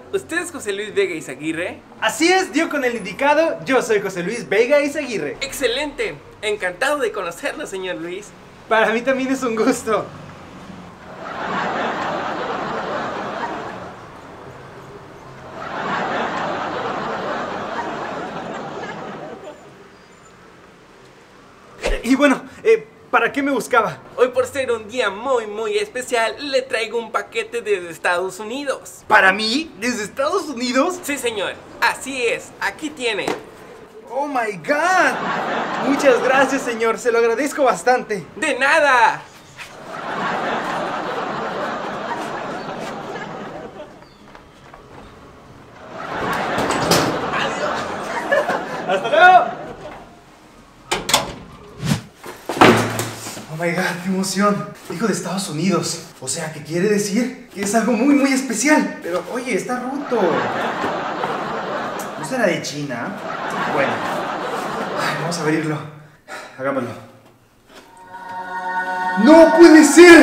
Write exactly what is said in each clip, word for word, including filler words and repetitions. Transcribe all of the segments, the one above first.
¿usted es José Luis Vega Izaguirre? Así es, dio con el indicado. Yo soy José Luis Vega Izaguirre. ¡Excelente! Encantado de conocerlo, señor Luis. Para mí también es un gusto. Y bueno, eh, ¿para qué me buscaba? Hoy, por ser un día muy muy especial, le traigo un paquete desde Estados Unidos. ¿Para mí? ¿Desde Estados Unidos? Sí, señor, así es, aquí tiene. ¡Oh, my God! Muchas gracias, señor, se lo agradezco bastante. ¡De nada! ¡Hasta luego! Oh my God, qué emoción. Dijo de Estados Unidos. O sea, que quiere decir que es algo muy, muy especial. Pero, oye, está roto. ¿No será de China? Bueno. Ay, vamos a abrirlo. Hagámoslo. ¡No puede ser!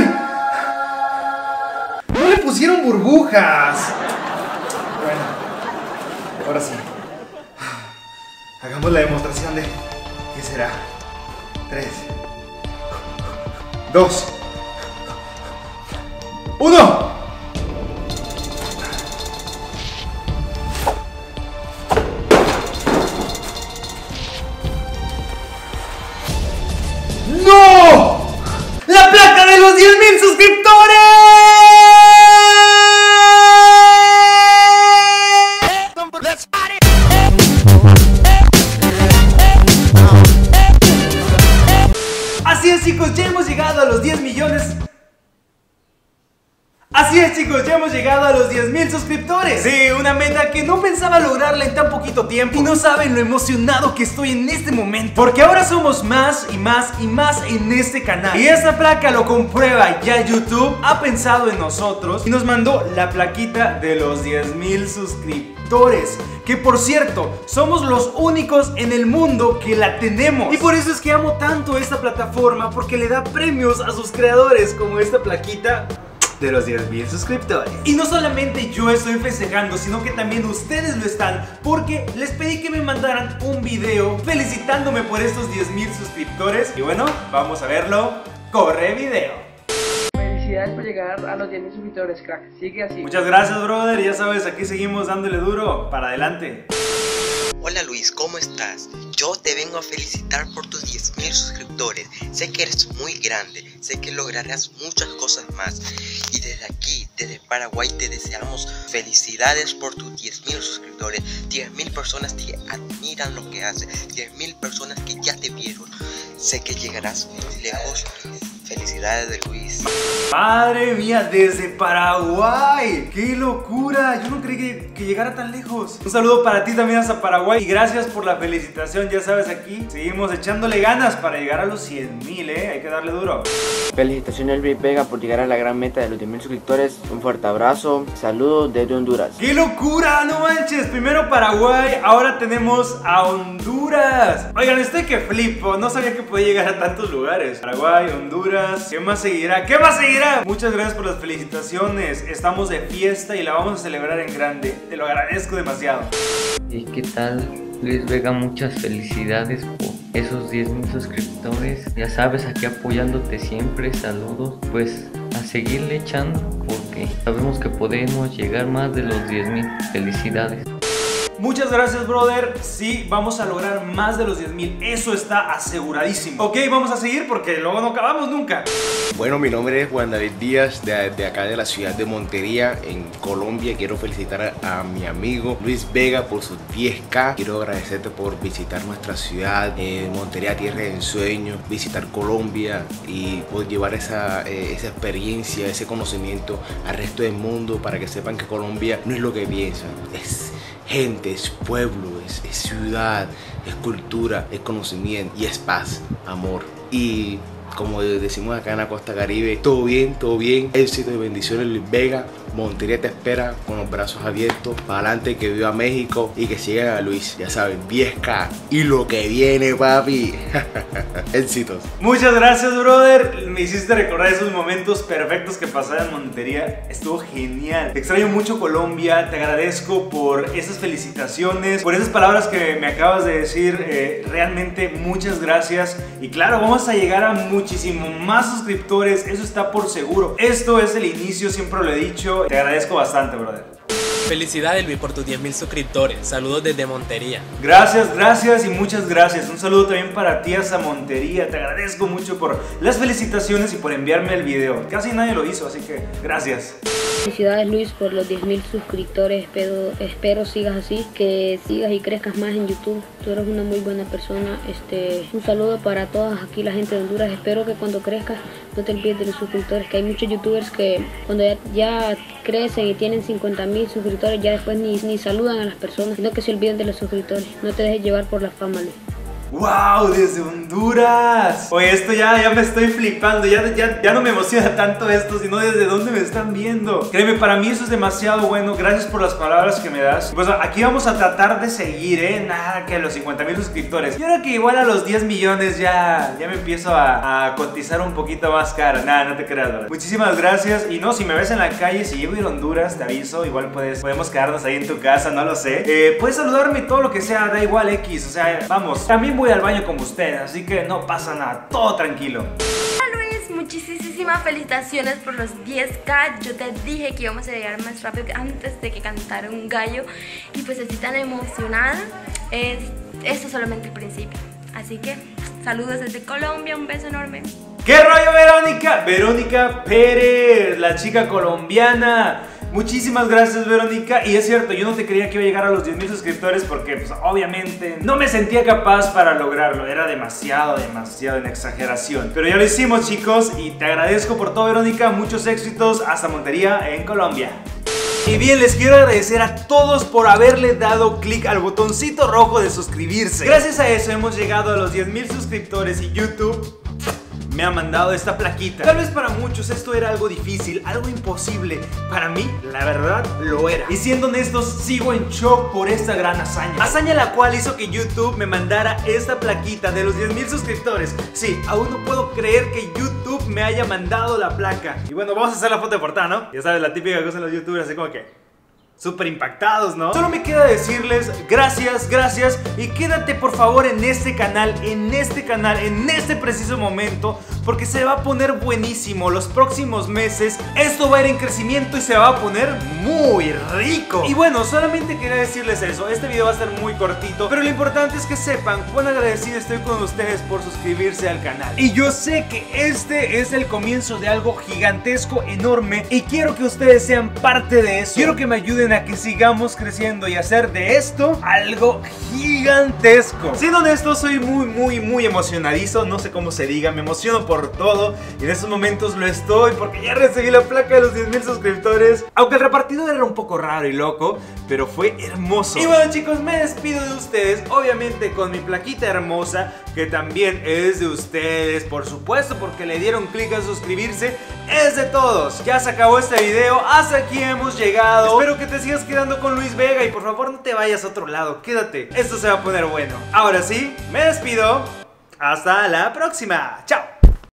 ¡No le pusieron burbujas! Bueno, ahora sí. Hagamos la demostración de... ¿Qué será? Tres... Dos. Uno. ¡No! ¡La placa de los diez mil suscriptores! Así es, chicos, ya hemos llegado a los diez millones. Así es, chicos, ya hemos llegado a los diez mil suscriptores. Sí, una meta que no pensaba lograrla en tan poquito tiempo. Y no saben lo emocionado que estoy en este momento, porque ahora somos más y más y más en este canal. Y esta placa lo comprueba. Ya YouTube ha pensado en nosotros y nos mandó la plaquita de los diez mil suscriptores. Que por cierto, somos los únicos en el mundo que la tenemos. Y por eso es que amo tanto esta plataforma, porque le da premios a sus creadores, como esta plaquita de los diez mil suscriptores. Y no solamente yo estoy festejando, sino que también ustedes lo están, porque les pedí que me mandaran un video felicitándome por estos diez mil suscriptores. Y bueno, vamos a verlo. ¡Corre video! Felicidades por llegar a los diez mil suscriptores, crack. Sigue así. Muchas gracias, brother. Ya sabes, aquí seguimos dándole duro. Para adelante. Hola Luis, ¿cómo estás? Yo te vengo a felicitar por tus diez mil suscriptores. Sé que eres muy grande, sé que lograrás muchas cosas más. Y desde aquí, desde Paraguay, te deseamos felicidades por tus diez mil suscriptores. diez mil personas que admiran lo que haces, diez mil personas que ya te vieron. Sé que llegarás muy lejos. Felicidades de Luis. Madre mía, desde Paraguay. ¡Qué locura! Yo no creí que, que llegara tan lejos. Un saludo para ti también hasta Paraguay. Y gracias por la felicitación. Ya sabes, aquí seguimos echándole ganas para llegar a los cien mil, ¿eh? Hay que darle duro. Felicitaciones Luis Vega por llegar a la gran meta de los diez mil suscriptores. Un fuerte abrazo. Saludos desde Honduras. ¡Qué locura! No manches. Primero Paraguay, ahora tenemos a Honduras. Oigan, estoy que flipo. No sabía que podía llegar a tantos lugares. Paraguay, Honduras. ¿Qué más seguirá? ¿Qué más seguirá? Muchas gracias por las felicitaciones. Estamos de fiesta y la vamos a celebrar en grande. Te lo agradezco demasiado. ¿Y qué tal, Luis Vega? Muchas felicidades por esos diez mil suscriptores. Ya sabes, aquí apoyándote siempre. Saludos. Pues a seguirle echando, porque sabemos que podemos llegar más de los diez mil. Felicidades. Muchas gracias, brother. Sí, vamos a lograr más de los diez mil. Eso está aseguradísimo. Ok, vamos a seguir porque luego no acabamos nunca. Bueno, mi nombre es Juan David Díaz, de, de acá de la ciudad de Montería, en Colombia. Quiero felicitar a, a mi amigo Luis Vega por sus diez K. Quiero agradecerte por visitar nuestra ciudad, eh, Montería, tierra de ensueño, visitar Colombia y por llevar esa, eh, esa experiencia, ese conocimiento al resto del mundo, para que sepan que Colombia no es lo que piensan. Es gente, es pueblo, es, es ciudad, es cultura, es conocimiento y es paz, amor. Y como decimos acá en la costa caribe, todo bien, todo bien, éxito y bendiciones Luis Vega. Montería te espera con los brazos abiertos, para adelante, que viva México y que sigan a Luis, ya saben, diez K y lo que viene, papi. Éxitos. Muchas gracias, brother, me hiciste recordar esos momentos perfectos que pasaba en Montería, estuvo genial. Te extraño mucho Colombia, te agradezco por esas felicitaciones, por esas palabras que me acabas de decir, eh, realmente muchas gracias. Y claro, vamos a llegar a muchísimo más suscriptores, eso está por seguro. Esto es el inicio, siempre lo he dicho. Te agradezco bastante, brother. Felicidades, Luis, por tus diez mil suscriptores. Saludos desde Montería. Gracias, gracias y muchas gracias. Un saludo también para ti hasta Montería. Te agradezco mucho por las felicitaciones y por enviarme el video. Casi nadie lo hizo, así que gracias. Felicidades, Luis, por los diez mil suscriptores. Espero, espero sigas así, que sigas y crezcas más en YouTube. Tú eres una muy buena persona. Este, un saludo para todas aquí, la gente de Honduras. Espero que cuando crezcas no te olvides de los suscriptores, que hay muchos youtubers que cuando ya, ya crecen y tienen cincuenta mil suscriptores ya después ni, ni saludan a las personas, sino que se olviden de los suscriptores. No te dejes llevar por la fama, Luis. ¡Wow! Desde Honduras. Oye, esto ya, ya me estoy flipando. Ya, ya, ya no me emociona tanto esto, sino desde dónde me están viendo. Créeme, para mí eso es demasiado bueno. Gracias por las palabras que me das. Pues aquí vamos a tratar de seguir, ¿eh? Nada que a los cincuenta mil suscriptores. Y ahora que igual a los diez millones ya, ya me empiezo a, a cotizar un poquito más caro. Nada, no te creas, ¿verdad? Muchísimas gracias. Y no, si me ves en la calle, si llego a ir a Honduras, te aviso. Igual puedes, podemos quedarnos ahí en tu casa, no lo sé. Eh, puedes saludarme todo lo que sea, da igual X. O sea, vamos. También voy al baño como ustedes, así que no pasa nada, todo tranquilo. Hola Luis, muchísimas felicitaciones por los diez K. Yo te dije que íbamos a llegar más rápido antes de que cantara un gallo. Y pues estoy tan emocionada. Es, esto es solamente el principio. Así que saludos desde Colombia, un beso enorme. ¿Qué rollo, Verónica? Verónica Pérez, la chica colombiana. Muchísimas gracias, Verónica. Y es cierto, yo no te creía que iba a llegar a los diez mil suscriptores porque pues obviamente no me sentía capaz para lograrlo. Era demasiado, demasiado en exageración. Pero ya lo hicimos, chicos, y te agradezco por todo, Verónica. Muchos éxitos hasta Montería en Colombia. Y bien, les quiero agradecer a todos por haberle dado clic al botoncito rojo de suscribirse. Gracias a eso hemos llegado a los diez mil suscriptores y YouTube me ha mandado esta plaquita. Tal vez para muchos esto era algo difícil, algo imposible. Para mí, la verdad, lo era. Y siendo honestos, sigo en shock por esta gran hazaña. Hazaña la cual hizo que YouTube me mandara esta plaquita de los diez mil suscriptores. Sí, aún no puedo creer que YouTube me haya mandado la placa. Y bueno, vamos a hacer la foto de portada, ¿no? Ya sabes, la típica cosa de los youtubers, así como que súper impactados, ¿no? Solo me queda decirles gracias, gracias. Y quédate por favor en este canal, en este canal, en este preciso momento, porque se va a poner buenísimo. Los próximos meses esto va a ir en crecimiento y se va a poner muy rico. Y bueno, solamente quería decirles eso. Este video va a ser muy cortito, pero lo importante es que sepan cuán agradecido estoy con ustedes por suscribirse al canal. Y yo sé que este es el comienzo de algo gigantesco, enorme, y quiero que ustedes sean parte de eso. Quiero que me ayuden a que sigamos creciendo y hacer de esto algo gigantesco. Siendo honesto, soy muy, muy, muy emocionadizo. No sé cómo se diga, me emociono por todo. Y en estos momentos lo estoy porque ya recibí la placa de los diez mil suscriptores. Aunque el repartidor era un poco raro y loco, pero fue hermoso. Y bueno, chicos, me despido de ustedes, obviamente con mi plaquita hermosa, que también es de ustedes, por supuesto, porque le dieron clic a suscribirse. Es de todos. Ya se acabó este video, hasta aquí hemos llegado. Espero que te sigas quedando con Luis Vega y por favor no te vayas a otro lado, quédate, esto se va a poner bueno. Ahora sí, me despido, hasta la próxima, chao.